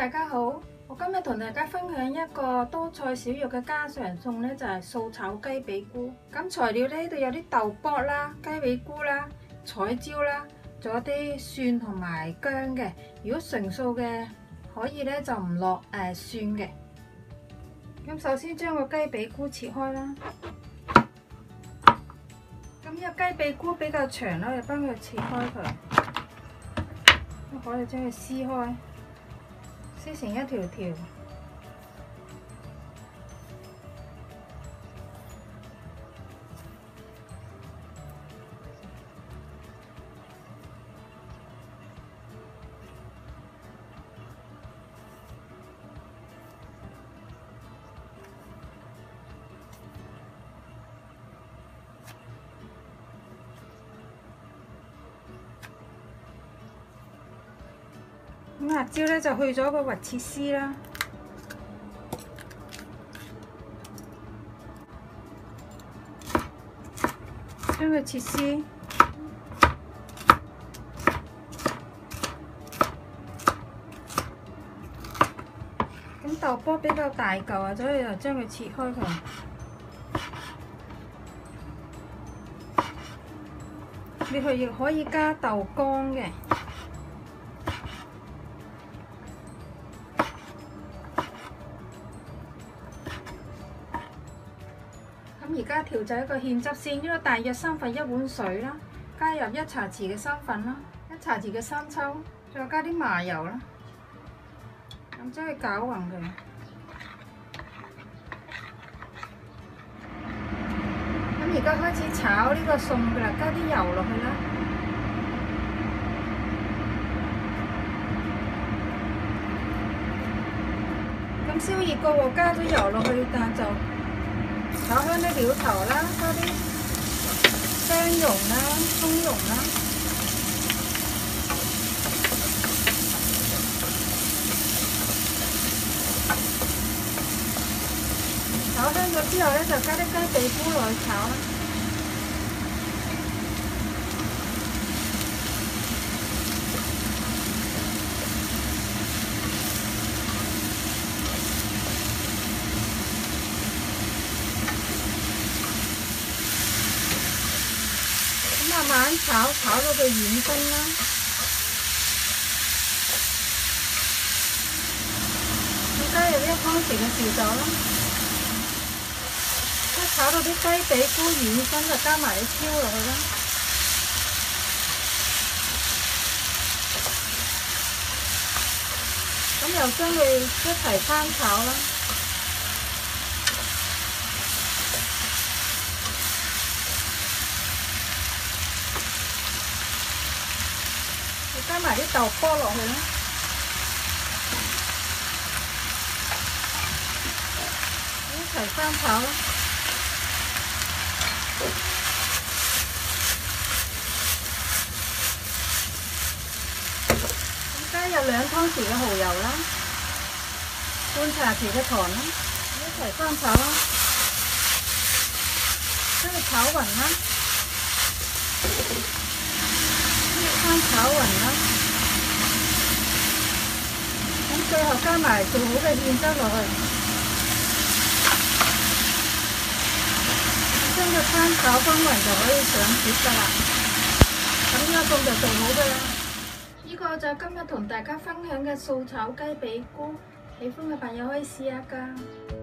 大家好，我今日同大家分享一個多菜少肉嘅家常餸咧，就係素炒雞髀菇。咁材料呢度有啲豆卜啦、雞髀菇啦、彩椒啦，仲有啲蒜同埋薑嘅。如果純素嘅可以咧就唔落蒜嘅。咁首先將個雞髀菇切開啦。咁呢個雞髀菇比較長啦，就幫佢切開佢。咁可以將佢撕開。撕成一條條，咁辣椒咧就去咗個核切絲啦，將佢切絲。咁豆卜比較大嚿啊，所以就將佢切開佢。你去亦可以加豆乾嘅。咁而家調製一個芡汁先，呢度大約1/3碗水啦，加入1茶匙嘅生粉啦，1茶匙嘅生抽，再加啲麻油啦，咁將佢攪勻佢。咁而家開始炒呢個餸㗎啦，加啲油落去啦。咁燒熱個鑊，加咗油落去，但就炒香啲料頭啦，加啲薑蓉啦、葱蓉啦，炒香咗之後咧，就加啲雞髀菇落去炒啦。慢慢炒到佢軟身啦，咁加入1湯匙嘅紹酒啦，一炒到啲雞髀菇軟身就加埋啲椒落去啦，咁又將佢一齊翻炒啦。加埋啲豆卜落去啦，一齊翻炒啦。咁加入2湯匙嘅蠔油啦，半茶匙嘅糖啦，一齊翻炒啦，將佢炒勻啦。翻炒勻啦，咁最後加埋做好嘅芡汁落去，將佢翻炒均勻就可以上碟㗎啦。咁呢個餸就做好㗎啦。呢個就係今日同大家分享嘅素炒雞髀菇，喜歡嘅朋友可以試下㗎。